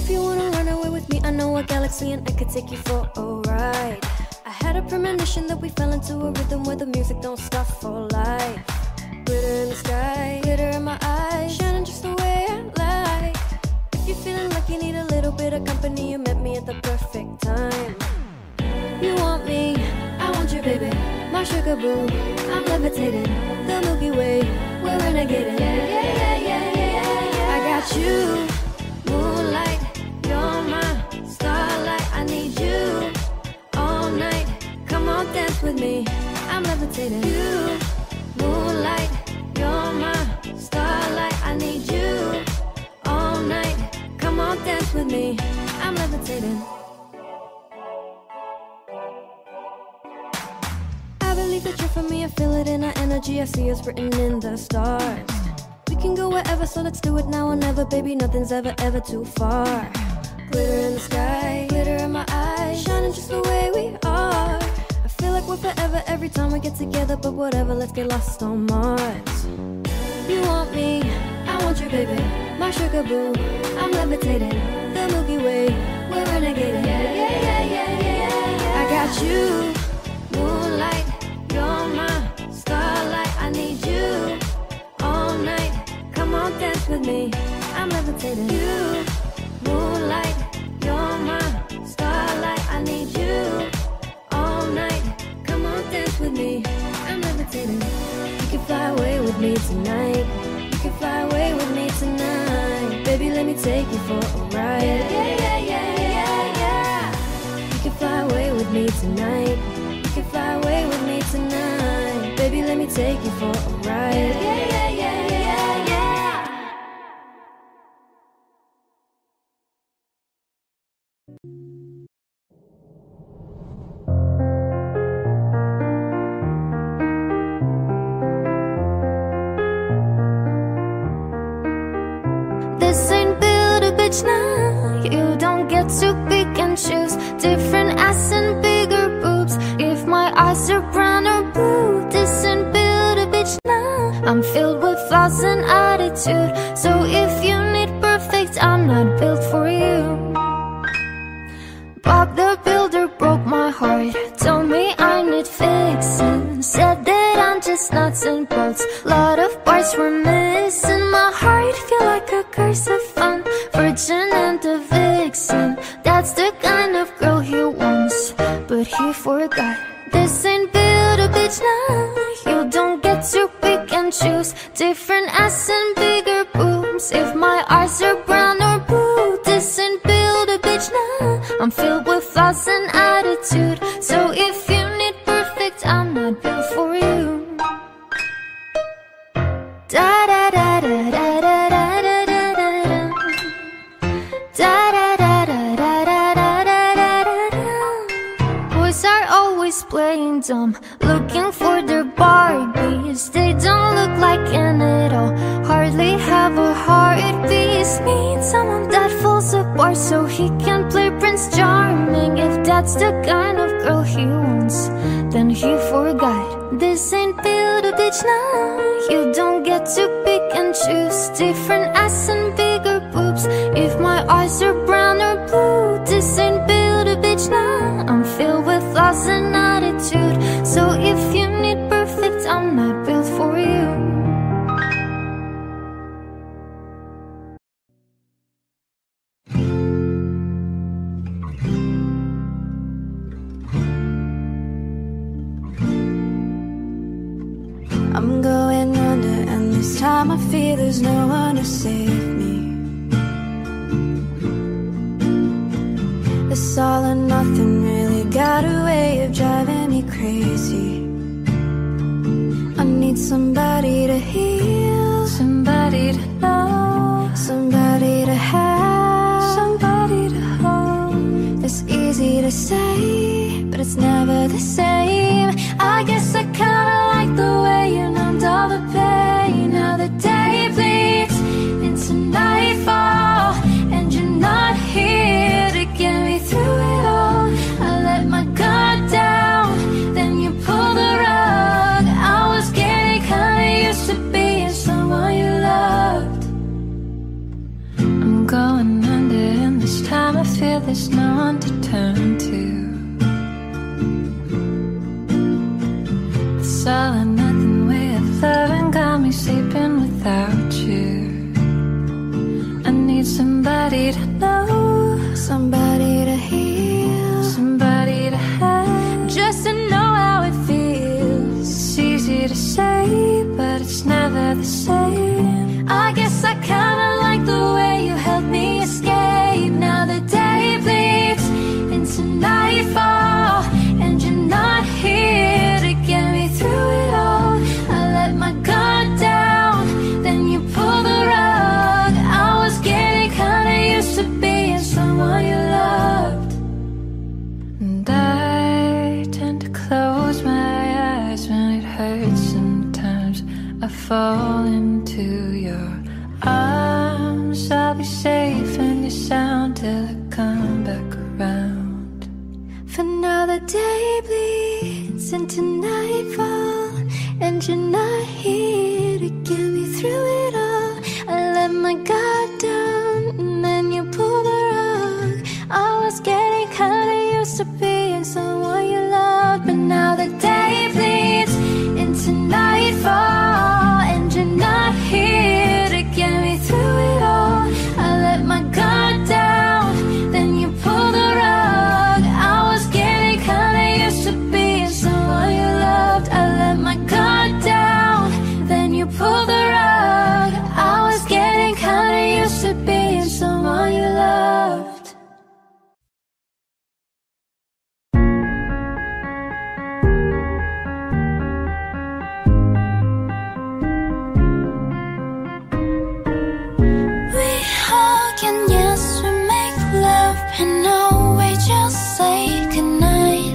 If you wanna run away with me, I know a galaxy and I could take you for a ride. I had a premonition that we fell into a rhythm where the music don't stop for life. Glitter in the sky, glitter in my eyes, shining just the way I like. If you're feeling like you need a little bit of company, you met me at the perfect time. You want me, I want you, baby, my sugar boo. I'm levitating, the Milky Way, we're renegading. I got you, moonlight, you're my starlight. I need you all night. Come on, dance with me, I'm levitating. You, moonlight, you're my starlight. I need you all night. Come on, dance with me, I'm levitating. I believe that you're for me, I feel it in our energy. I see us written in the stars. We can go wherever, so let's do it now or never. Baby, nothing's ever, ever too far. Glitter in the sky, glitter in my eyes, shining just the way we are. I feel like we're forever every time we get together. But whatever, let's get lost on Mars. You want me, I want you, baby, my sugar boo. I'm levitating, the Milky Way, we're renegading. I got you, moonlight, you're my starlight. I need you all night. Come on, dance with me, I'm levitating. You, moonlight, you're my starlight. I need you all night. Come on, dance with me, I'm levitating. You can fly away with me tonight. You can fly away with me tonight. Baby, let me take you for a ride. You can fly away with me tonight. You can fly away with me tonight. Baby, let me take you for a ride. This ain't build a bitch now. You don't get to pick and choose. Different ass and bigger boobs. If my eyes are brown or blue, this ain't build a bitch now. I'm filled with flaws and attitude. So if you need perfect, I'm not built for you. Bob the Builder broke my heart. Told me I need fixing. Said that I'm just nuts and bolts. Lot of parts were missing. My heart feel like a curse of fun. Virgin and a vixen. That's the kind of girl he wants, but he forgot. This ain't build a bitch now. You don't get to pick and choose. Different ass and bigger boobs. If my eyes are brown or blue, this ain't build a bitch now. I'm filled with flaws and attitude. So if you need perfect, I'm not built for you. Da da da da da da da da da da da da da da da. Boys are always playing dumb, looking for their Barbies. They don't look like an at all, hardly have a heartbeat. Need someone that falls apart so he can play Prince Charming. If that's the kind of girl he wants, then he forgot. This ain't build a bitch now. You don't get to pick and choose. Different ass and bigger boobs. If my eyes are brown or blue, this ain't build a bitch now. I'm filled with flaws and attitude. So if you need perfect, I'm not built for you. I'm going under, and this time I feel there's no one to save me. This all or nothing really got a way of driving me crazy. I need somebody to heal, somebody to know, somebody to have, somebody to hold. It's easy to say, but it's never the same. I guess I kinda like the way you numbed all the pain. Now the day bleeds into nightfall, and you're not here to get me through it all. I let my guard down, then you pulled the rug. I was getting kinda used to be the same. I guess I kinda like the way you helped me escape. Now the day bleeds into nightfall, and you're not here to get me through it all. I let my guard down, then you pulled the rug. I was getting kinda used to being someone you loved. And I tend to close my eyes when it hurts. Sometimes I fall into your arms. I'll be safe in your sound till I come back around. For now the day bleeds into nightfall, and you're not here to get me through it all. I let my guard down, and then you pulled the rug. I was getting kinda used to being someone you loved. But now the day bleeds into nightfall, and you're not here to get me through it all. I let my guard down, then you pulled the rug. I was getting kinda used to being someone you loved. I let my guard down, then you pulled the rug. I was getting kinda used to being someone you loved. We hug and yes, we make love, and no, we just say goodnight.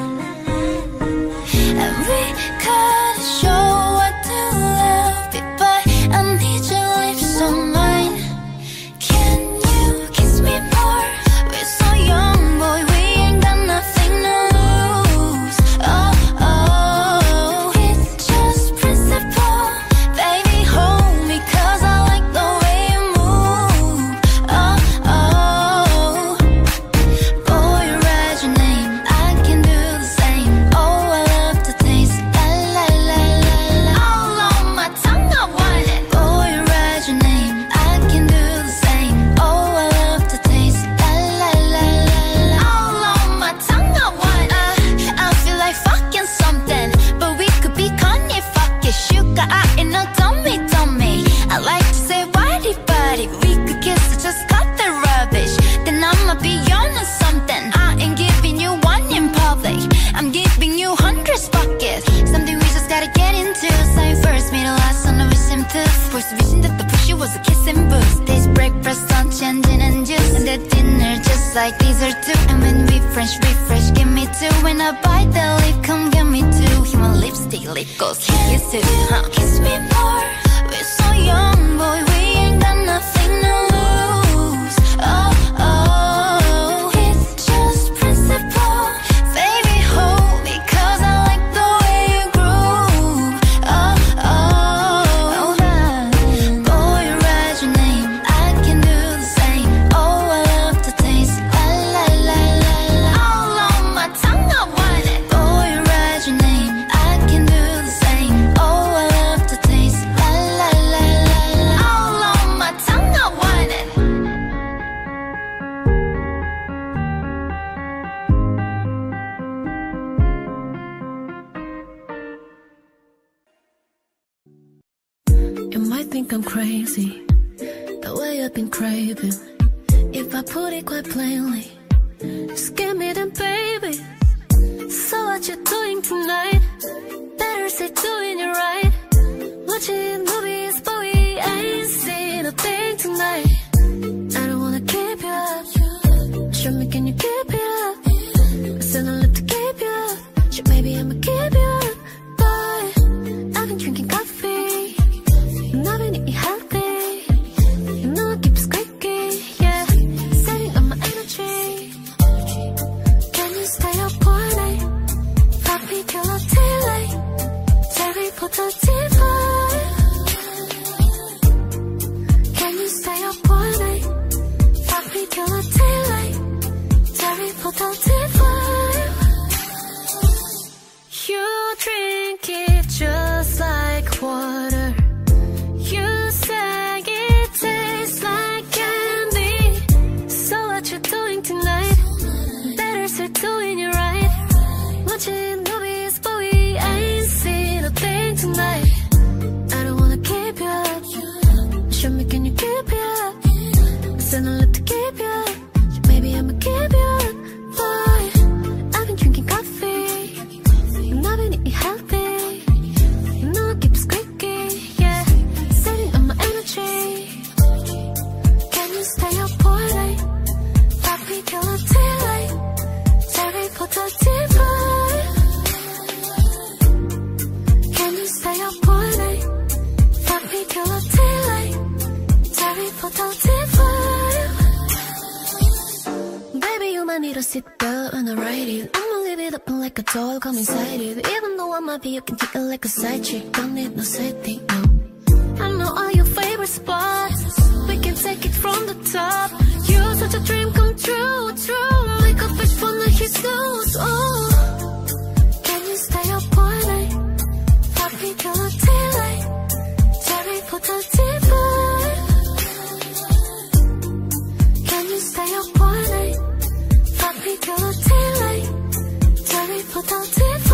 And we could show what to love be, but I need your lips on mine. Can you kiss me more? We're so young, boy, we ain't got nothing to lose. Oh, oh, it's just principle. Baby, hold me, 'cause I like the way you move. Oh, oh, boy, write your name, I can do the same. Oh, I love the taste, la la la la la. All on my tongue, I want it. Boy, write your name, I can do the same. Oh, I love the taste, la la la la la. All on my tongue, I want it. I feel like fucking something, but we could be Kanye fucking sugar. I in a tummy, tummy. I like to say body, body. We could kiss or just cut the rubbish. Then I'ma be on to something. I ain't giving you one in public, I'm giving you hundreds buckets. Something we just gotta get into. Sign first, made a last on a vision tooth. First vision that the pushy was a kissing booth. Taste breakfast, lunch, and gin and juice. And that dinner just like these are two. And when we refresh, give me two. When I bite the lip, come get me two. Human lipstick, lip gloss, kiss too. Kiss me more, we're so young, boy, we ain't got nothing to lose. Oh, oh, it's just principle. Baby, hold me, 'cause I like the way you groove. Oh, oh, hold on. Boy, write your name, I can do the same. Oh, I love the taste, la la la la la. All on my tongue, I want it. Boy, write your name, I can do the same. Oh, I love the taste, la la la la la. All on my tongue, I want it. You might think I'm crazy, the way I've been craving. If I put it quite plainly, just give me them, baby. So what you doing tonight? Better say doing it right. Watching movies, but we ain't seen a thing tonight. I don't wanna keep you up. Show me, can you keep it up? I said I live to keep you up. Shit, maybe I'ma keep you up. But I've been drinking coffee, and I've been eating healthy. You know I keep squeaky, yeah. Saving up my energy. Can you stay up all night? Fuck me till I'm daylight. Terry put the TV. Can you stay up all night? Fuck me till I'm daylight. Terry put the TV. You you happy? You know it keeps squeaky, yeah. Setting up my energy. Can you stay up all night? Happy till the daylight. Terry Potter TV. Can you stay up all night? Happy till the daylight. Terry Potter TV. Baby, you might need a seatbelt when I ride it. I'ma leave it open like a doll, come inside it. Even though I might be, you can take it like a side chick. Don't need no safety, no. I know all your favorite spots. We can take it from the top. You're such a dream come true, true. Make a fish for the his nose, oh. Can you stay up all night? Happy till the daylight. Terry Potter TV. Can you stay up all night? Happy till the daylight. Terry Potter TV.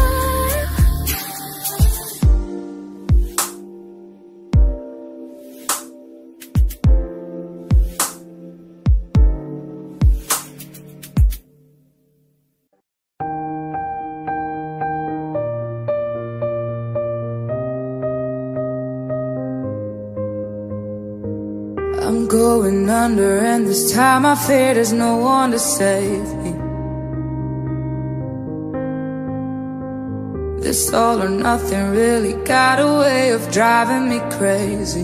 I'm going under, and this time I fear there's no one to save me. This all or nothing really got a way of driving me crazy.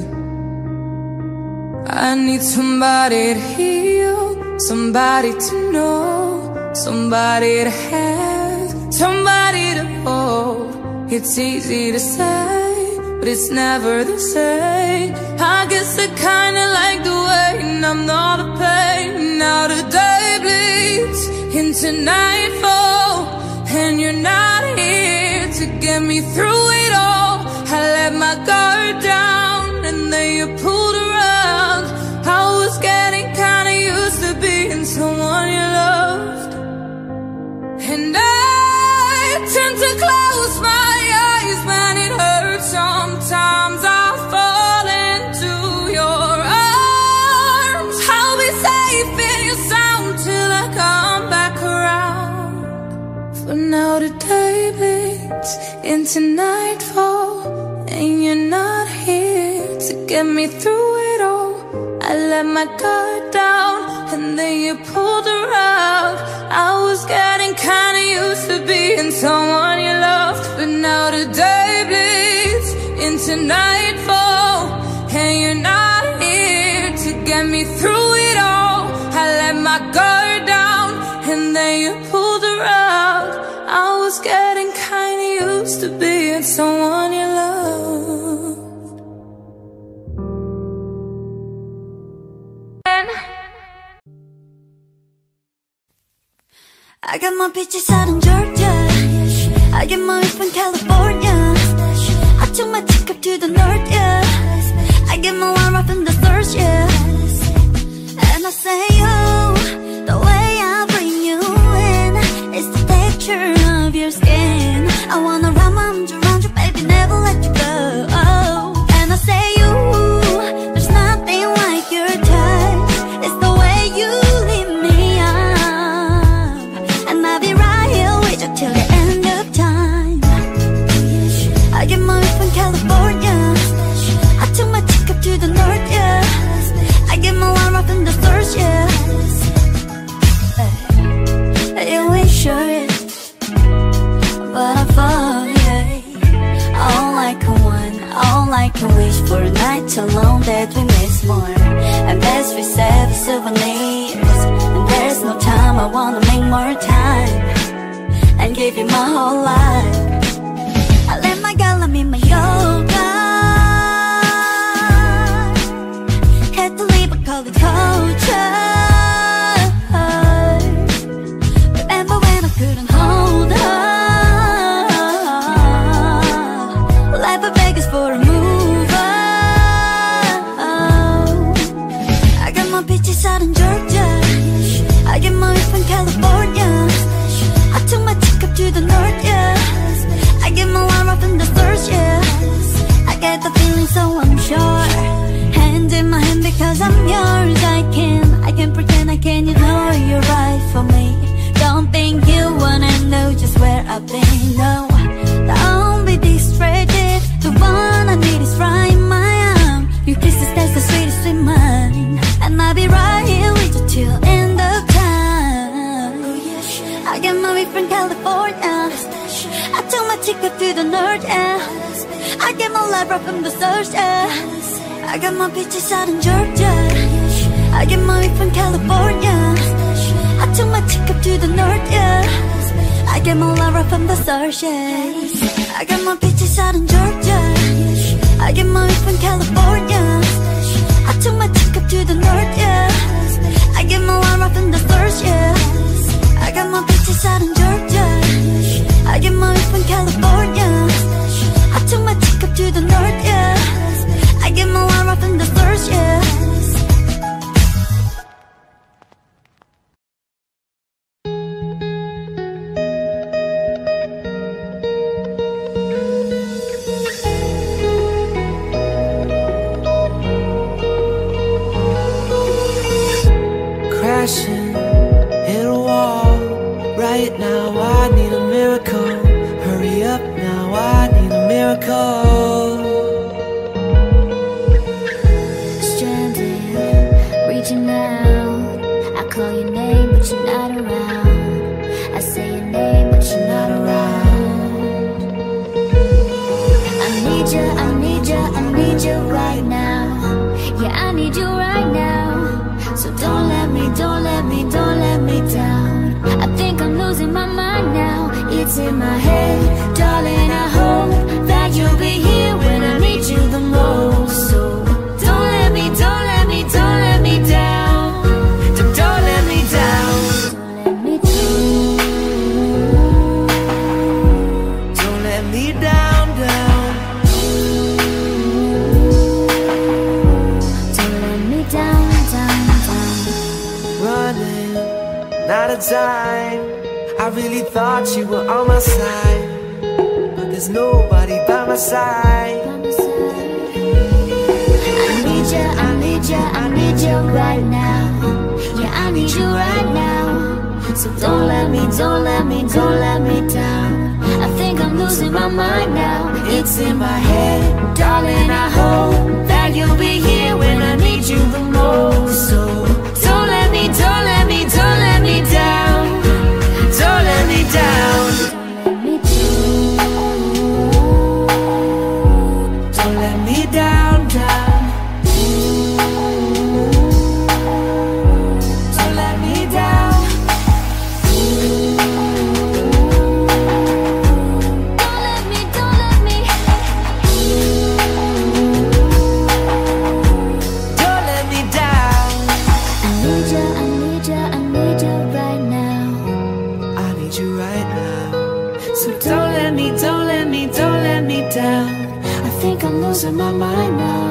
I need somebody to heal, somebody to know, somebody to have, somebody to hold. It's easy to say, but it's never the same. I guess I kinda like the way numb all the pain. Now the day bleeds into nightfall, and you're not here to get me through it all. I let my guard down, and then you pulled around. I was getting kinda used to being someone you loved, and I tend to close my eyes when it hurts. Sometimes I fall into your arms. I'll be safe in your sound till I come back around. For now the day bleeds into nightfall, and you're not here to get me through it all. I let my guard down, and then you pulled around. I was getting kinda used to being someone you loved, but now the day bleeds into nightfall, and you're not here to get me through it all. I let my guard down, and then you pulled around. I was getting kinda used to being someone you loved. I got my peaches out in Georgia. I get my weed from California. I took my chick up to the north, yeah. I get my wine right from the source, yeah. And I say, oh, the way I bring you in is the texture of your skin. I wanna wrap my arms around you, baby, never let you go. And I say, ooh, there's nothing like your touch. It's the way you lift me up, and I'll be right here with you till the end of time. I get my weed from California. I took my chick up to the north, yeah. I get my wine right from the source, yeah. You ain't sure, but I fall, yeah. All like a one, all like a wish for a night so long that we miss more. And best we save souvenirs, and there's no time. I wanna make more time and give you my whole life. I let my girl let me my yoga. Had to leave, I call it culture. Remember when I couldn't hold her? Life of Vegas for a mover. I got my peaches out in Georgia. I get my weed from California. I took my chick up to the north, yeah. I get my wine right from the source, yeah. I get the feeling, so I'm sure. Hand in my hand because I'm yours. I can pretend I can, you know you're right for me. Don't think you wanna know just where I've been, no. ticket to the north, yeah. I get my life right from the source, yeah. I got my bitches out in Georgia. I get my weed from California. I took my ticket to the north, yeah. I get my life right from the source, yeah. I got my bitches out in Georgia. I get my weed from California. I took my ticket to the north, yeah. I get my life right from the source, yeah. I got my bitches out in Georgia. I get my weed from California. I took my ticket to the north, yeah. I get my life right from the source, yeah. Crashing, hit a wall. Right now I need a miracle. Hurry up now, I need a miracle. Stranded, reaching out. I call your name but you're not around. I say your name but you're not around. I need you, I need you, I need you right now. Yeah, I need you right now. So don't let me, don't let me, don't let me down. I think I'm losing my mind now. It's in my head, darling, I hope that you'll be here when I need you the most. So don't let me, don't let me, don't let me down. Don't let me down. Don't let me down. Don't let me down, down. Don't let me down, down, down. Running, not a time. I really thought you were on my side, but there's nobody by my side. I need you, I need you, I need you right now. Yeah, I need you right now. So don't let me, don't let me, don't let me down. I think I'm losing my mind now. It's in my head, darling, I hope that you'll be here when I need you the most. So don't let me, don't let me, don't let me down. Don't let me down. Don't let me down, down. Don't let me down. Don't let me, don't let me. Don't let me down. I need you, I need you, I need you right now. I need you right now. So don't let me, don't let me, don't let me down. I think I'm losing my mind now.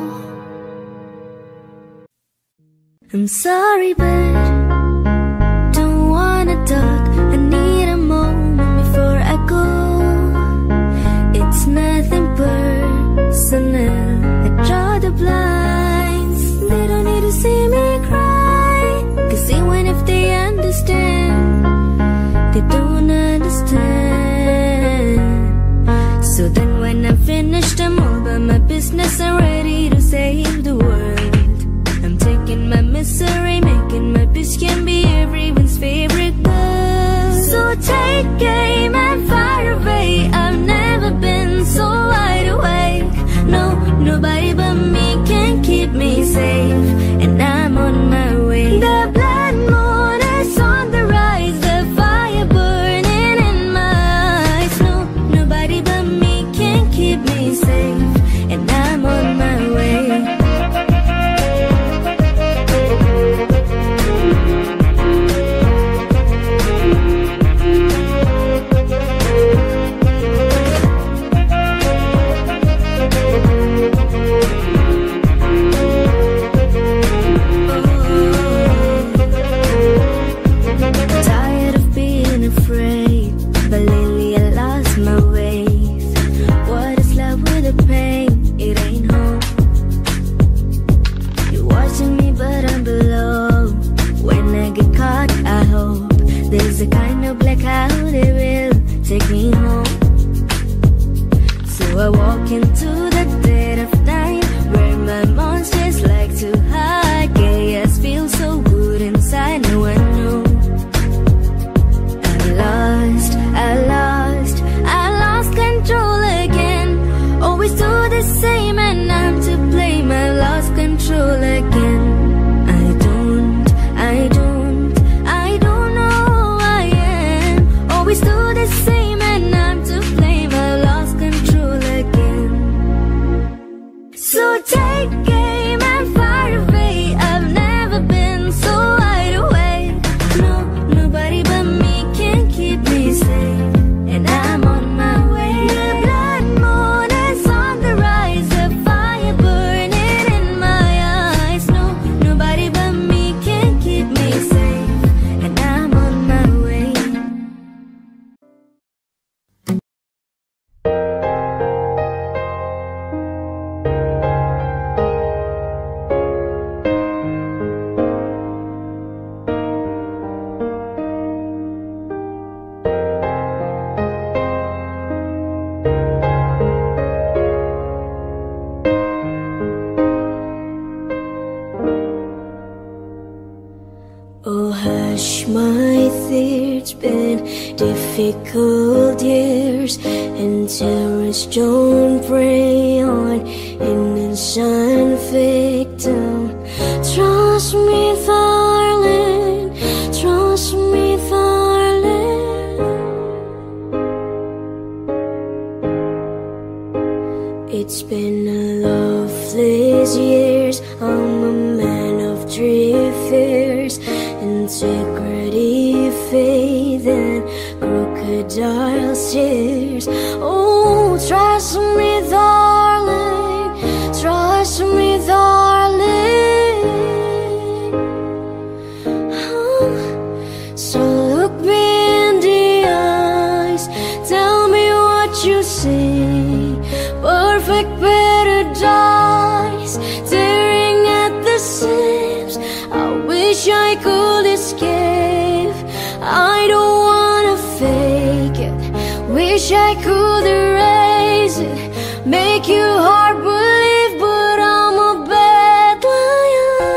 I'm sorry, but don't wanna talk. I need a moment before I go. It's nothing personal. I draw the blinds. They don't need to see me cry, 'cause even if they understand, they don't understand. So then when I'm finished, I'm all about my business. I'm ready to save the world. I'm taking my misery, making my bitch can be everyone's favorite girl. So take aim and fire away. I've never been so wide awake. No, nobody but me can keep me safe, and I'm on my way. The blood moon is on the rise, the fire burning in my eyes. No, nobody but me can keep me safe, and I'm on my way. Tired of being afraid, but lately I lost my ways. What is love with a Oh hush my fear, it's been difficult years, and terrorists don't prey on innocent victims. Trust me darling, trust me darling. It's been a loveless years, I'm a man of three fears: integrity, faith, and crocodile tears. Oh, trust me darling, trust me darling. Oh, so look me in the eyes, tell me what you see. Perfect paradise, tearing at the seams. I wish I could escape, I don't wanna fake it. Wish I could erase it, make you hard believe, but I'm a bad liar,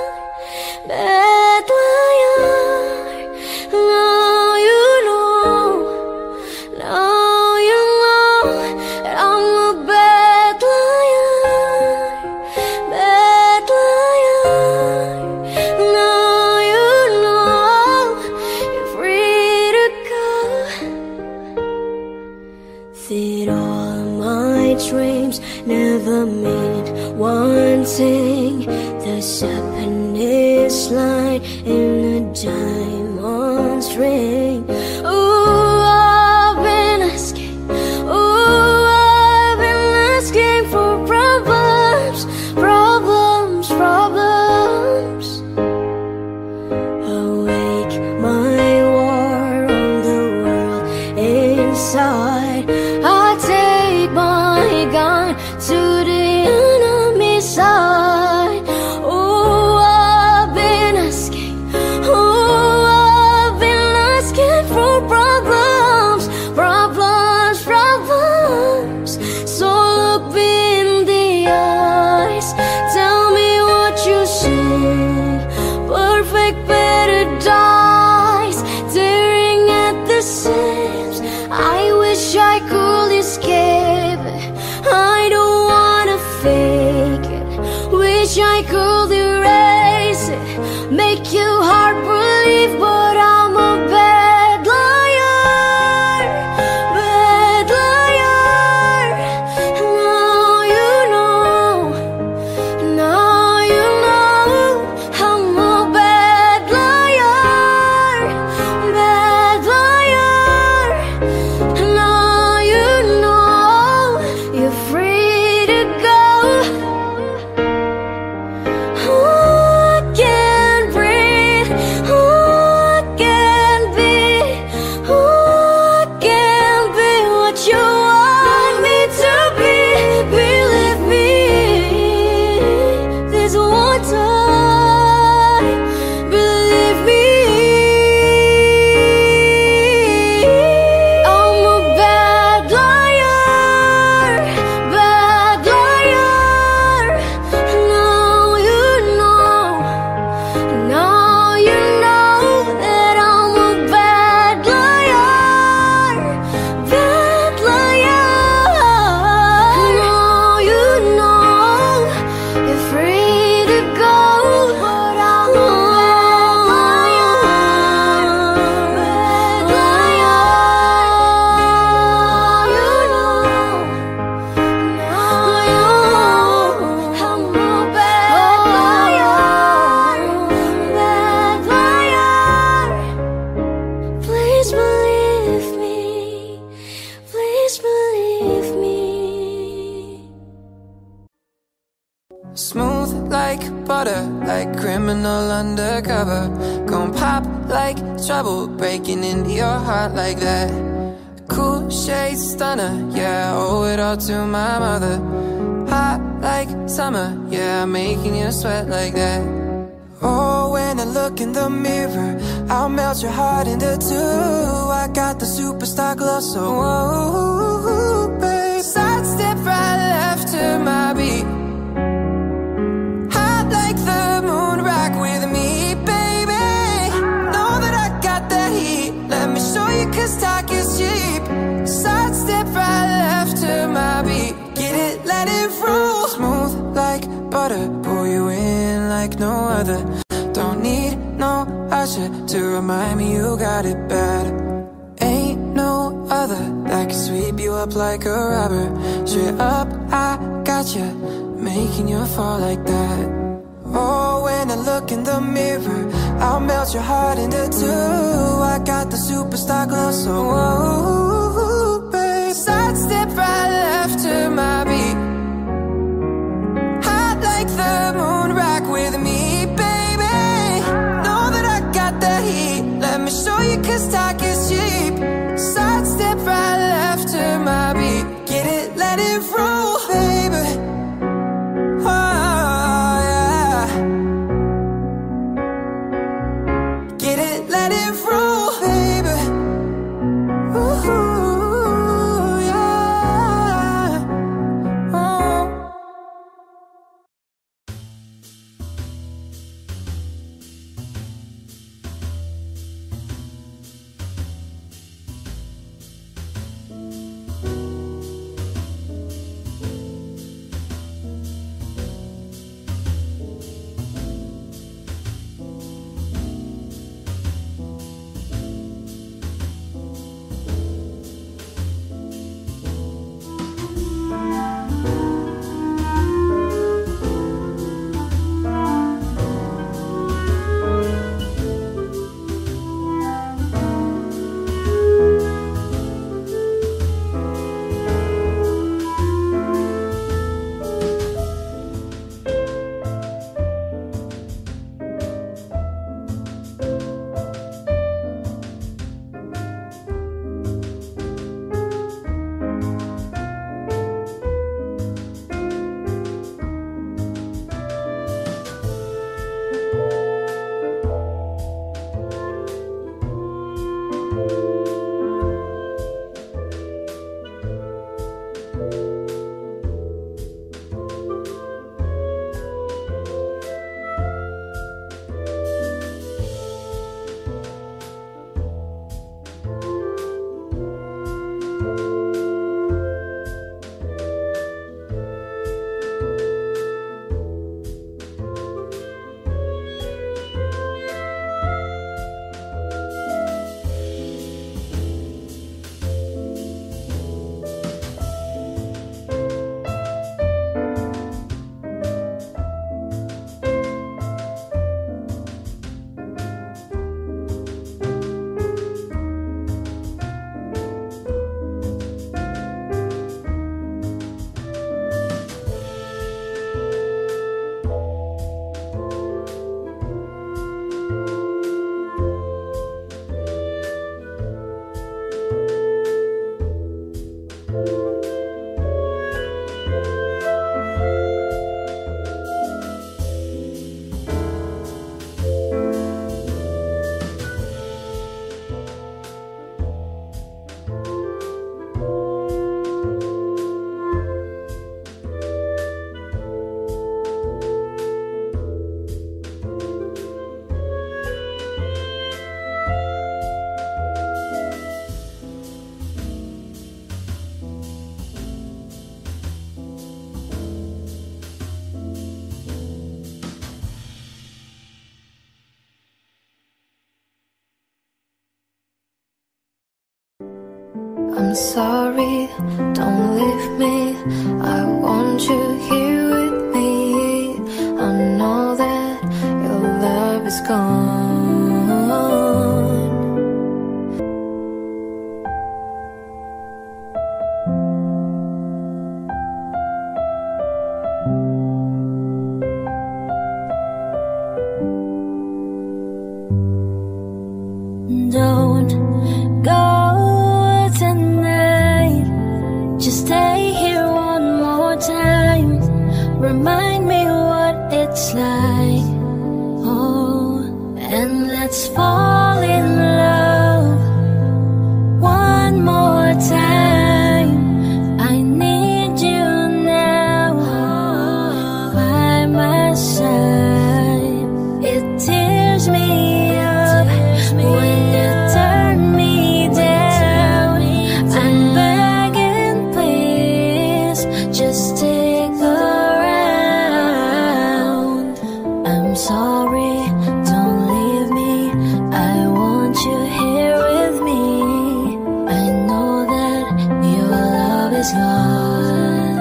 bad liar. Now you know, now you know that I'm a bad liar, bad liar. Now you know you're free to go. That all my dreams never meant one thing. There's happiness line in a diamond string. Oh, I've been asking, oh, I've been asking for problems, problems, problems. Awake my war on the world inside. I take my gun to the enemy side. Oh, I've been asking, oh, I've been asking for problems, problems, problems. So look me in the eyes, tell me what you see. Perfect paradise, tearing at the seams. I wish I could escape it, I don't wanna fake it. Wish I could erase it, make you hard believe, but I'm a bad liar, bad liar. Now you know, now you know I'm a bad liar, bad liar. Now you know you're free to go. Oh, I can't breathe, oh, I can't be, oh, I can't be what you want me to be. Believe me, this one time, believe me. I'm a bad liar, bad liar. Now you know, now you know that I'm a bad liar, bad liar. Now you know you're free to go, but I'm a bad liar, bad liar. You know, now you know I'm a bad liar, bad liar. Please believe me, please believe me. Smooth like butter, like criminal undercover. Gon' pop like trouble, breaking into your heart like that. Cool shade stunner, yeah, I owe it all to my mother. Hot like summer, yeah, making you sweat like that. Oh, when I look in the mirror, I'll melt your heart into two. I got the superstar glow, so whoa, no other. Don't need no usher to remind me you got it bad. Ain't no other that can sweep you up like a rubber. Straight up, I got you, making you fall like that. Oh, when I look in the mirror, I'll melt your heart into two. I got the superstar glow, so whoa, babe. Sidestep right left to my beat. Hot like the moon, rock with me, baby. Know that I got the heat. Let me show you, 'cause talk is cheap. Sidestep right left to my beat. Get it, let it roll, baby. I'm sorry, don't leave me. I want you here with me. I know that your love is gone. Don't go tonight. Just stay here one more time. Remind me what it's like. Oh, and let's fall in love one more time. I need you now by my side. It tears me up when you turn me down. I'm begging, please, just stick around. I'm sorry. is gone.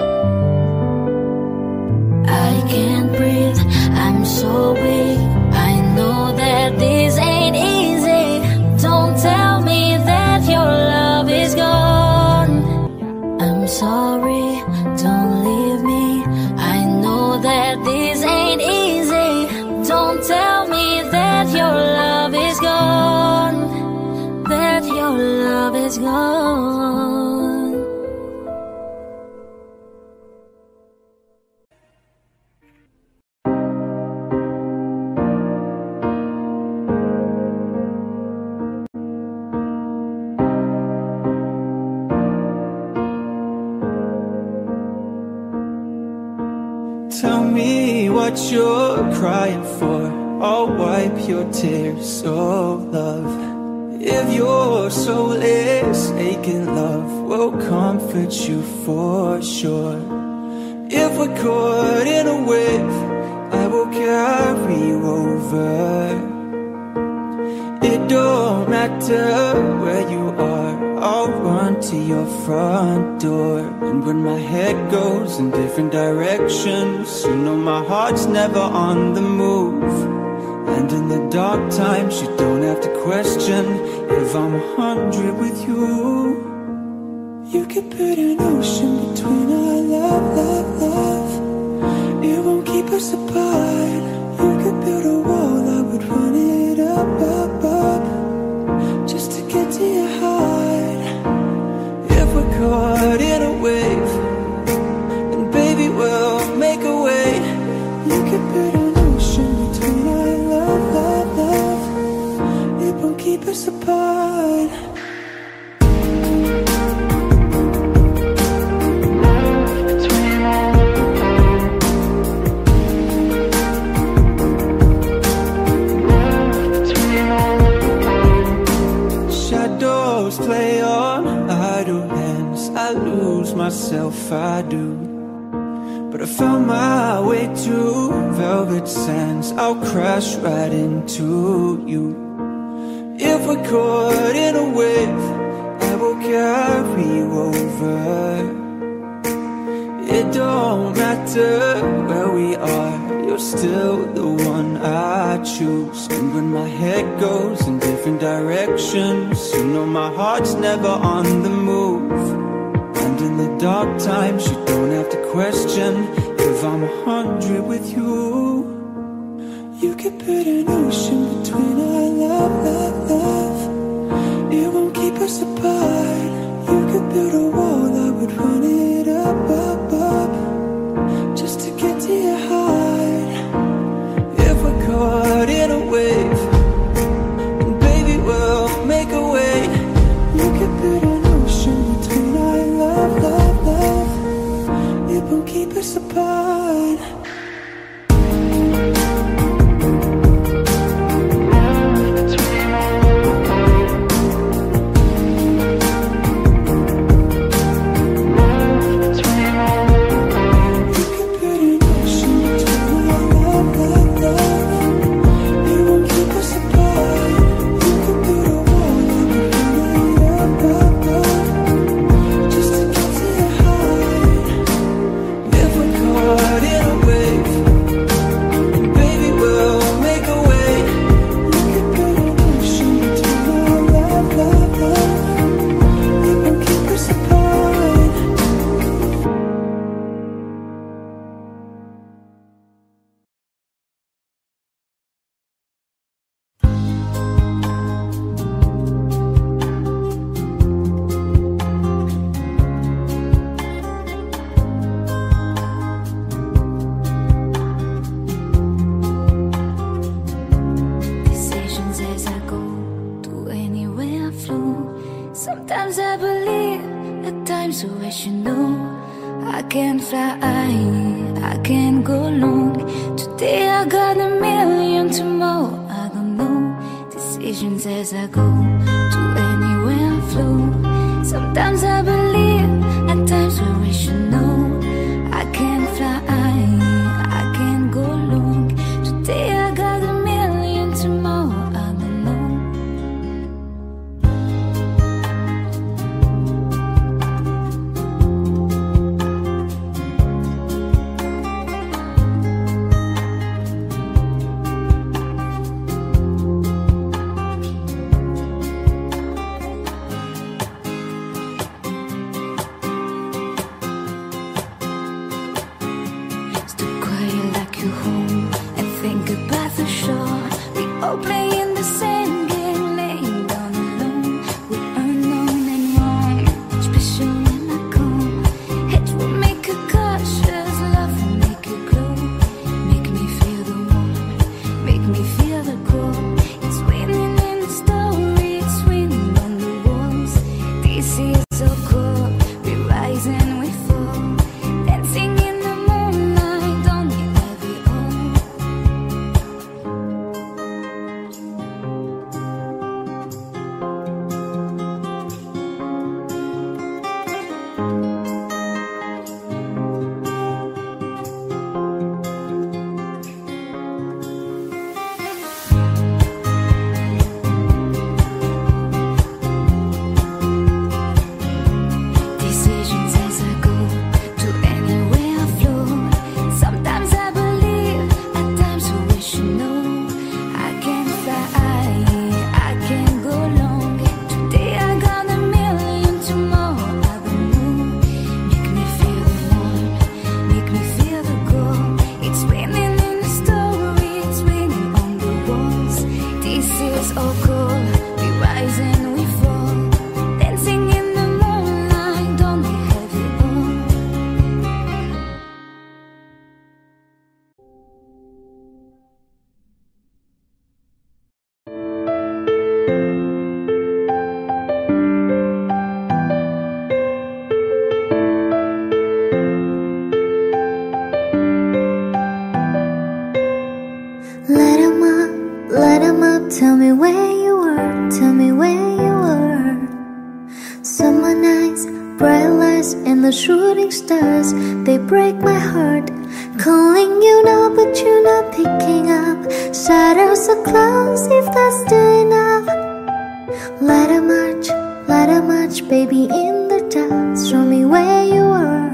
I can't breathe, I'm so weak. I know that this ain't easy. Don't tell me that your love is gone. I'm sorry, don't leave me. I know that this ain't easy. Don't tell me that your love is gone. That your love is gone. Tell me what you're crying for. I'll wipe your tears, oh love. If your soul is aching, love will comfort you for sure. If we're caught in a wave, I will carry you over. It don't matter where you are, I'll run to your front door. And when my head goes in different directions, you know my heart's never on the move. And in the dark times you don't have to question if I'm 100 with you. You could put an ocean between our love, love, love. It won't keep us apart. You could build a wall, I would run it up, up, up, just to get to your heart. If we're caught in a wave, then baby we'll make a way. You could put an ocean between our love, love, love. It won't keep us apart. Shadows play on idle hands. I lose myself, I do. But I found my way to velvet sands. I'll crash right into you. If we're caught in a wave, I will carry you over. It don't matter where we are, you're still the one I choose. And when my head goes in different directions, you know my heart's never on the move. And in the dark times you don't have to question if I'm 100 with you. You could put an ocean between our love, love, love. It won't keep us apart. You could build a wall, I would run it up, up, up, just to get to your heart. If we're caught in a wave, then baby we'll make a way. You could put an ocean between our love, love, love. It won't keep us apart. Sometimes I believe, at times I wish you know I can fly, I can go long. Today I got a million, tomorrow I don't know. Decisions as I go, to anywhere I flow. Sometimes I believe, at times I wish you know I can fly, I can go long. Today I got a million, tomorrow I don't know. you home and think about the shore. We all play in the same game, laying down alone with unknown and wrong. Special when I come, it will make you cautious, love will make you glow. Make me feel the warmth, make me feel the cold. It's winning in the story, it's winning on the walls. This is so cool, we rise and we fall, dancing in the moonlight, don't we have it all? Decisions as I go to anywhere I flow. Sometimes I believe, at times I wish you know. I can fly, I can go long. Today I got a million, tomorrow I don't know. Make me feel the warmth, make me feel the glow. It's winning in the story, it's winning on the walls. This is all cool, we rise and we fall, dancing in the moonlight, don't we have it all? Let 'em up, tell me where you were, tell me where you were. Summer nights, bright lights and the shooting stars, they break my heart. Calling you now but you're not picking up. Shadows so close, if that's still enough. Let 'em march, baby in the dark. Show me where you were.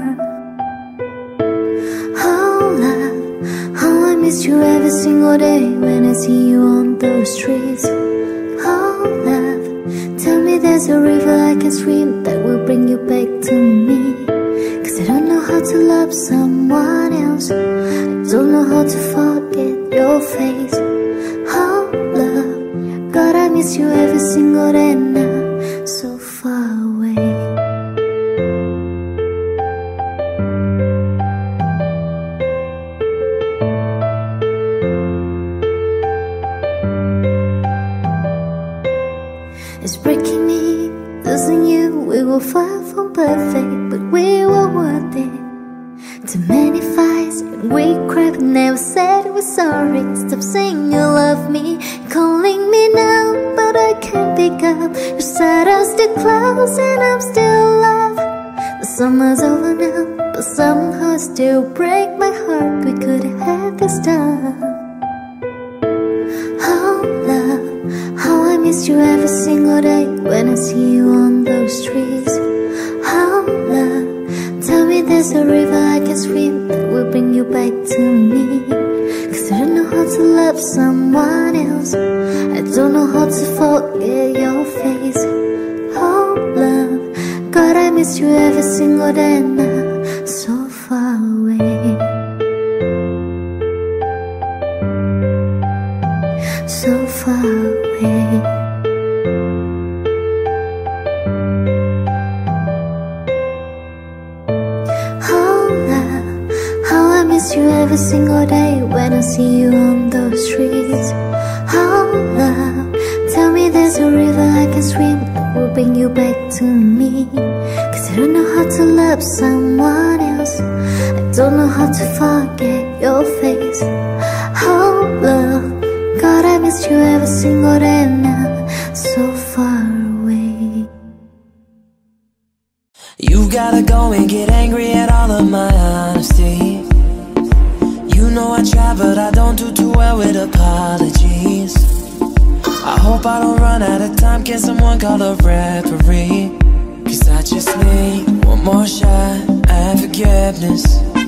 Oh love, how I miss you every single day when I see you on those streets. Oh love, tell me there's a river I can swim that will bring you back to me. Cause I don't know how to love someone else, I don't know how to forget your face. Oh love, God I miss you every single day now, so far away. It's breaking me, losing you. We were far from perfect, but we were worth it. Too many fights and we cried, but never said we're sorry. Stop saying you love me, calling me now, but I can't pick up. Your shadows too close and I'm still alive. The summer's over now, but somehow it still break my heart. We could have had this time. Oh love, how I miss you every single day when I see you on those streets. Oh love, tell me there's a river I can swim that will bring you back to me. Cause I don't know how to love someone else, I don't know how to forget your face. Oh love, God I miss you every single day now, so far away. So far away. Oh love, how I miss you every single day when I see you on those streets. Oh love, tell me there's a river I can swim that will bring you back to me. Cause I don't know how to love someone else, I don't know how to forget your face. Oh love, God I miss you every single day now, so far away. You gotta go and get angry at all of my honesty. You know I try but I don't do too well with apologies. I hope I don't run out of time, can someone call a referee? Cause I just need one more shot at forgiveness.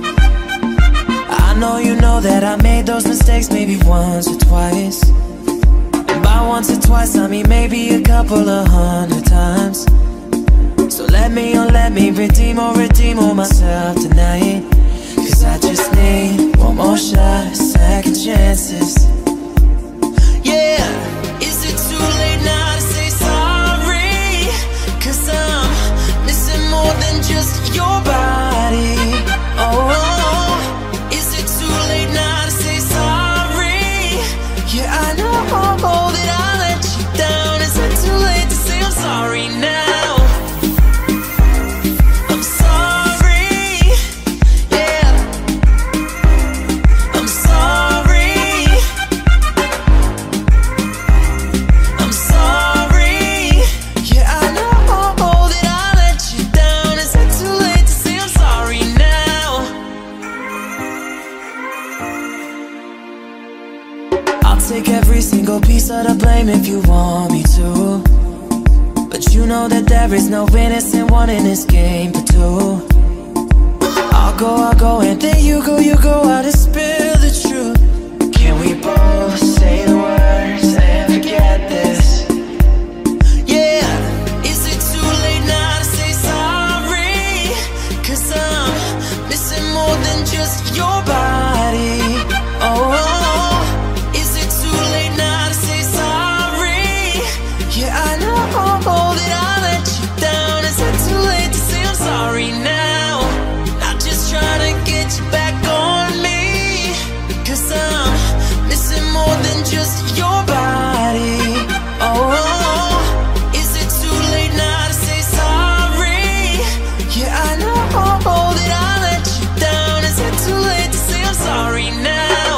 I know you know that I made those mistakes maybe once or twice. And by once or twice I mean maybe a couple of 100 times. So let me redeem myself tonight. Cause I just need one more more shots, second chances. Yeah, is it too late now to say sorry? 'Cause I'm missing more than just your body. Oh, is it too late now to say sorry? Yeah, I know that I let you down. Is it too late to say I'm sorry now? I'm sorry, yeah. I'm sorry. I'm sorry, yeah. I know that I let you down. Is it too late to say I'm sorry now? I'll take every single piece of the blame if you want me to, but you know that there is no innocent one in this game but two. I'll go, and then you go out and spill the truth. Can we both say the words and forget this? Yeah, is it too late now to say sorry? 'Cause I'm missing more than just your body. Oh, is it too late now to say sorry? Yeah, I know that I let you down. Is it too late to say I'm sorry now? Not just trying to get you back on me, 'cause I'm missing more than just your body. Oh, is it too late now to say sorry? Yeah, I know that I let you down. Is it too late to say I'm sorry now?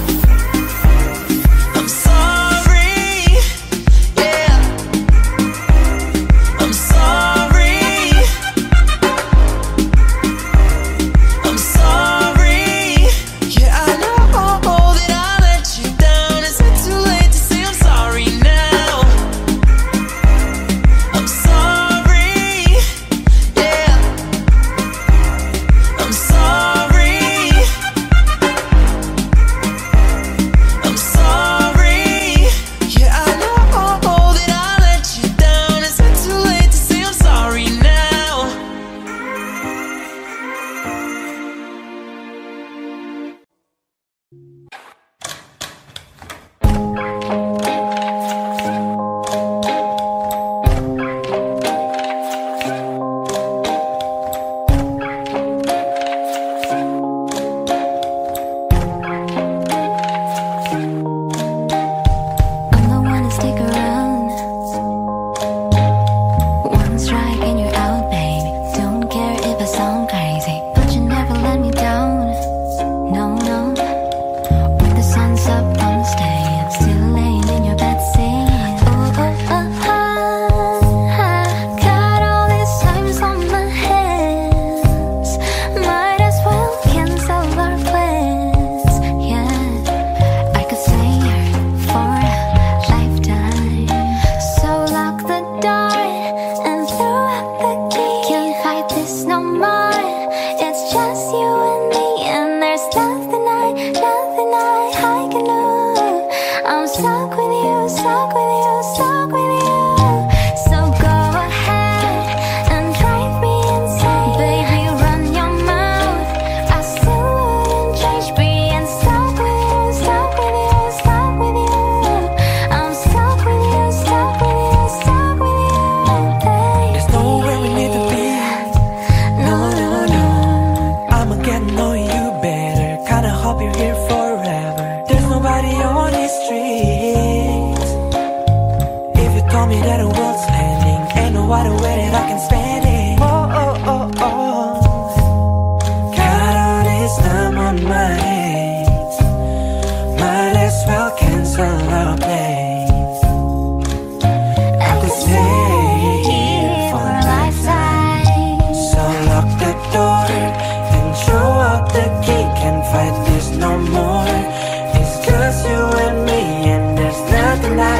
I'm sorry, yeah. I'm sorry. I'm sorry, yeah. I know that I let you down. Is it too late to say I'm sorry now? I'm sorry, yeah. I'm sorry. I'm sorry, yeah. I know that I let you down. Is it too late to say I'm sorry now? I'm the one to stick around. One strike and you're out, baby. Don't care if I sound crazy, but you never let me down. No, no. When the sun's up, I'm staying. Still laying in your bed singing. Oh, oh, oh, oh. Got all these times on my hands. Might as well cancel our plans. Yeah, I could stay here for a lifetime. So lock the door and throw out the key. Can't fight this no more. It's just you and me, and there's nothing I can do. I'm stuck with you, stuck with you, stuck with you. So go ahead and drive me insane. Baby, run your mouth. I still wouldn't change being stuck with you, stuck with you, stuck with you. I'm stuck with you, stuck with you, stuck with you, baby. There's nowhere we need to be. No, no, no. I'ma get to know you better. Kinda hope you're here forever. There's nobody on these streets. If you told me that the world's ending, ain't no other way that I can spend it. Oh, oh, oh, oh. Got all this time on my hands. Might as well cancel our plans. I could stay here for a lifetime. So lock the door and throw out the key. Can't fight this no more. It's just you and me, and there's nothing I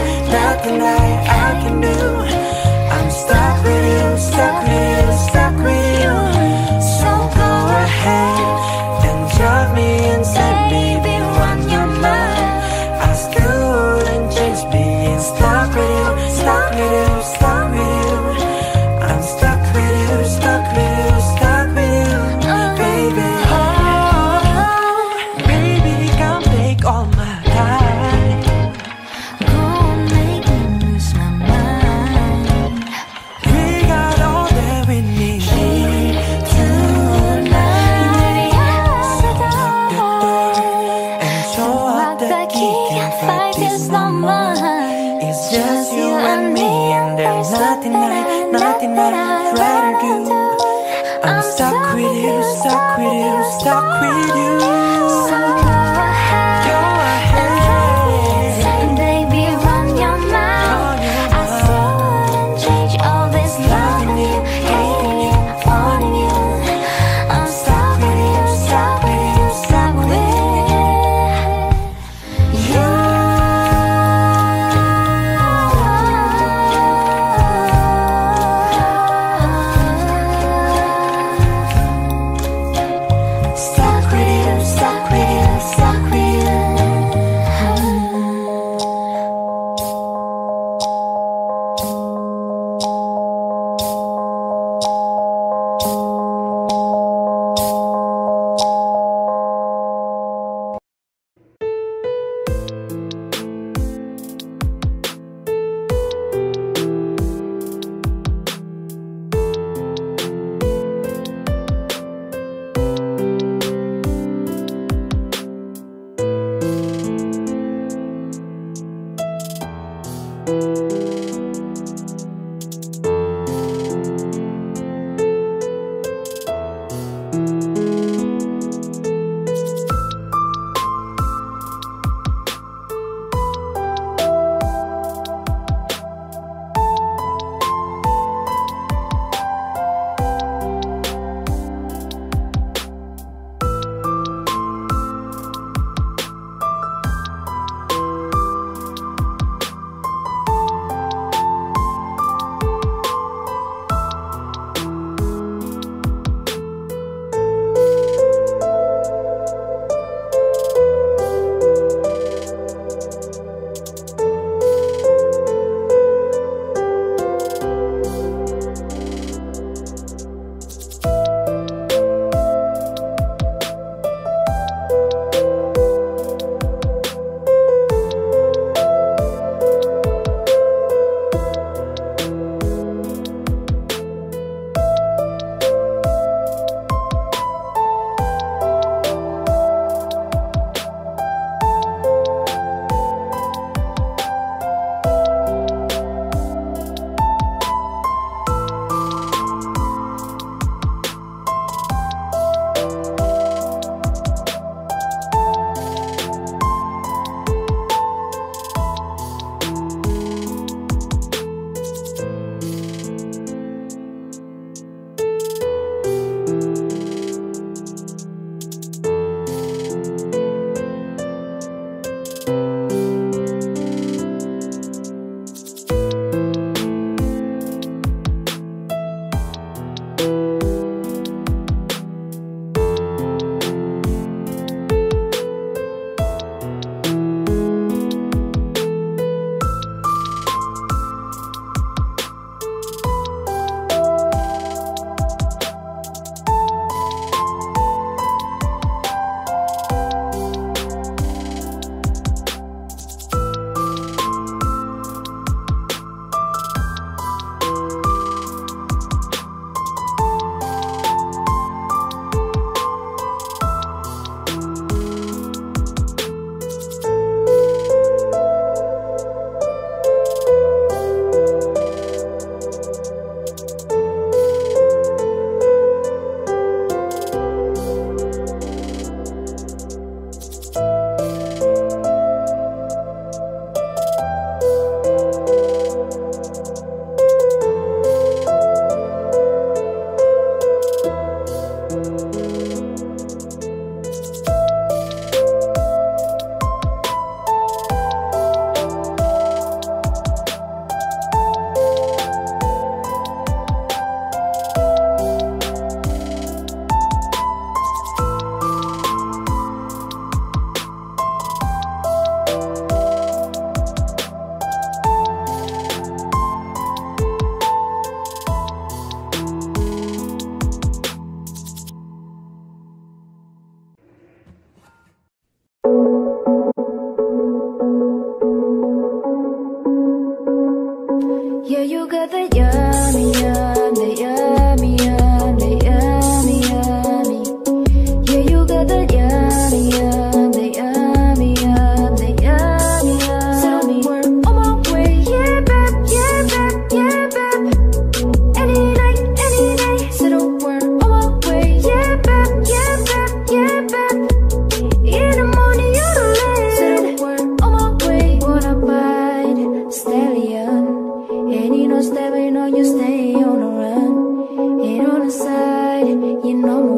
can do. I'm stuck with you, stuck with you, stuck with you. So go ahead and drive me insane, baby, run your mind. I still wouldn't change being stuck with you, stuck with you, stuck with you. I'm stuck with you, stuck with you, stuck with you. nothing I'd rather do. I'm stuck with you, stuck with you, stuck with you. So go ahead and baby run your mouth. I still wouldn't change all this loving you, hating you, wanting you. I'm stuck with you, stuck with you, stuck with you. Stuck with you, stuck with you, stuck with you.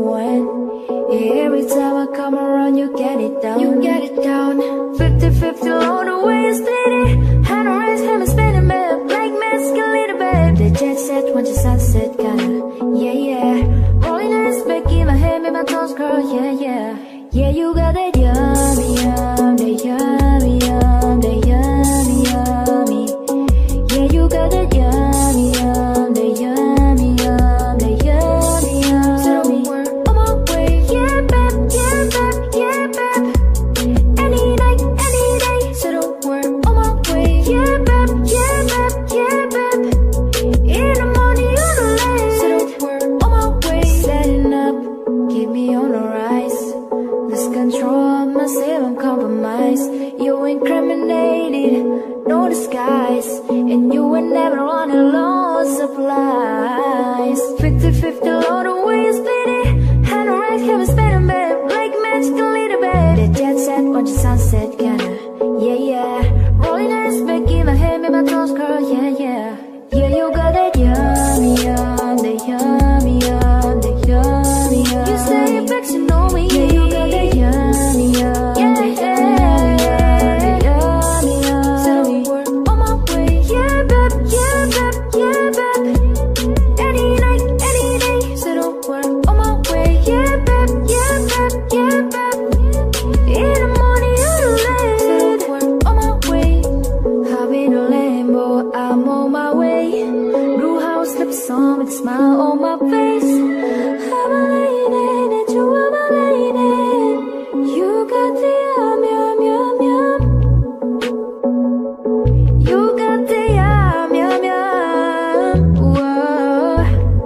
when. Every time I come around, you get it down. You get it down. 50-50 all the way, you split it. Hand on raise, hammer spinning, babe. Black mask, a little babe. The jet set, once the sunset, kinda. Yeah, yeah. Rolling eyes, back in my head, make my toes curl. Yeah, yeah. Yeah, you got that yummy, yum, that yummy, yum, that yummy, yummy. Yeah, you got that yummy, yum, that yummy, yum, that yummy, yum. So don't work on my way, yeah, babe, yeah, babe, yeah, babe. Any night, any day. So don't work on my way, yeah, babe, yeah, babe, yeah, babe. In the morning, on the lane. So don't work on my way. Setting up, keep me on the rise. Lose control of myself, I'm compromised. You incriminated, no disguise. And you were never on a low supplies. 50-50 all the way, you split it. Hand on raise, have a spinning, babe. Like magic, a little babe. The jet set, watch the sunset, kinda. Yeah, yeah. Rolling eyes, back in my head, make my toes curl. Yeah, yeah. Yeah, you got that yummy, yum, that yummy, yum, that yummy, yum. You say it back, you know me. Yeah, you got that yummy, yum, yeah, that yummy, yum. So don't work on my way, yeah, babe, yeah, babe, yeah, babe. Any night, any day. So don't work on my way, yeah, babe, yeah, babe, yeah, babe. In the morning, on the lane. So don't work on my way. Hop in a Lambo, I'm on my way. Blue house, lips on with a smile on my face. I'm a lady, and you are my lady. You got the yum, yum, yum, yum. You got the yum, yum, yum. Whoa.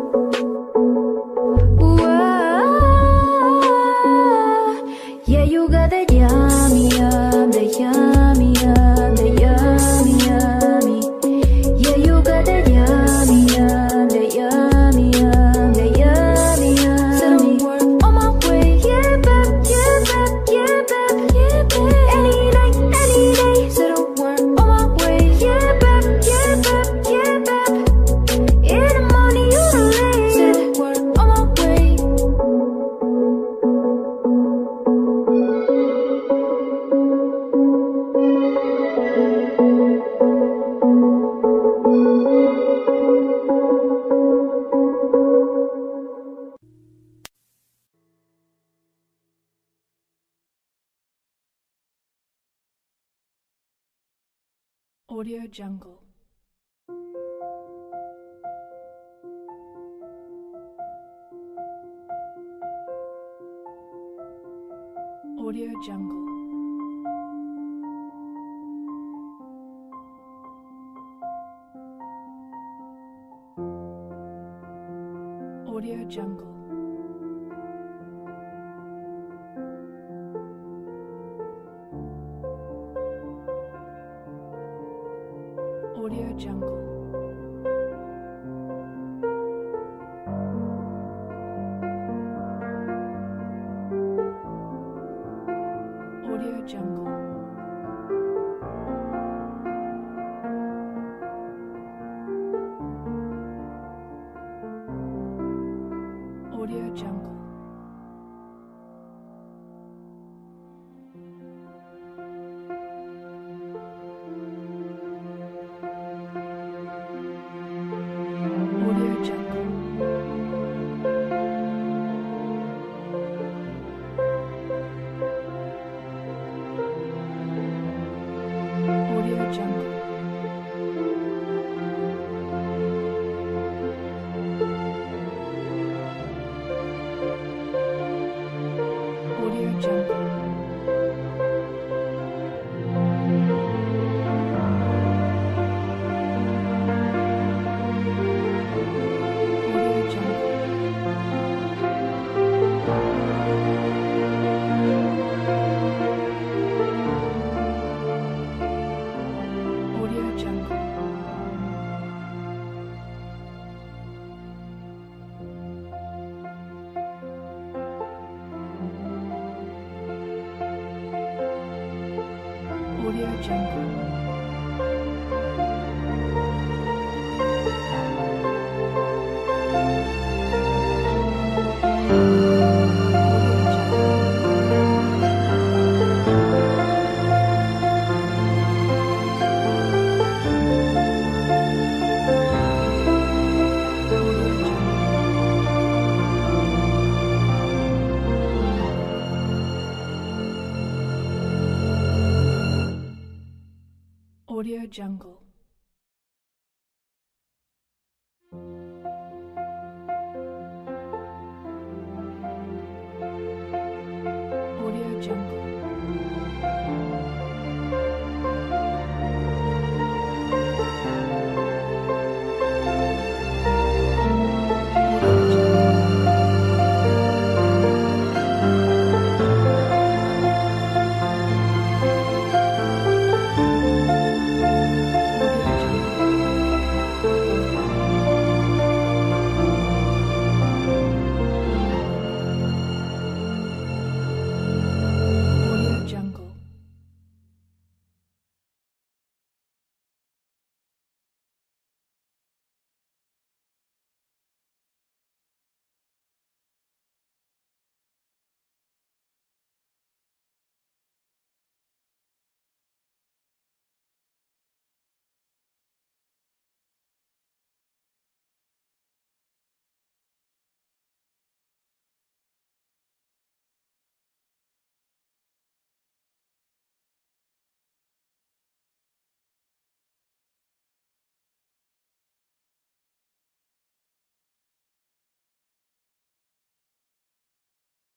Whoa. Yeah, you got the yummy, yum, the yummy, yum, the yummy, yummy. Yeah, you got that yummy, yum, the yummy, yum, the yummy, yum. So don't work on my way, yeah, babe, yeah, babe, yeah, babe, yeah, babe. Any night, any day. So don't work on my way, yeah, babe, yeah, babe, yeah, babe. In the morning, you the late. So don't work on my way. Audio Jungle. Audio Jungle. Audio Jungle. Audio Jungle. Audio Jungle. Audio Jungle. Audio Jungle. Audio Jungle. Audio Jungle. Audio Jungle. Audio Jungle. Audio Jungle. Audio Jungle.